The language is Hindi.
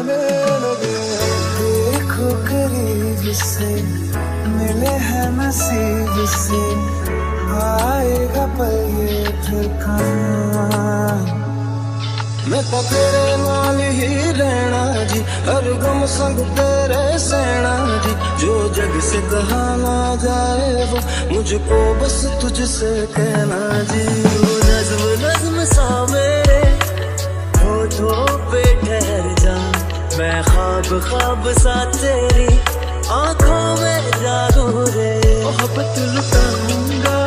आने लगे। देखो करीब से मिले हैं नसीब से, आएगा पल ये फिर कहाँ। मैं तो तेरे नाल ही रहना जी, हर गम संग तेरे सहना जी। जो जग से कहा ना जाए वो मुझको बस तुझसे कहना जी। वो नज़्म नज़्म सा मेरे होठों पे ठहर जा, मैं ख्वाब ख्वाब सा तेरी आंखों में जागूं रे। मोहब्बत लुटाऊंगा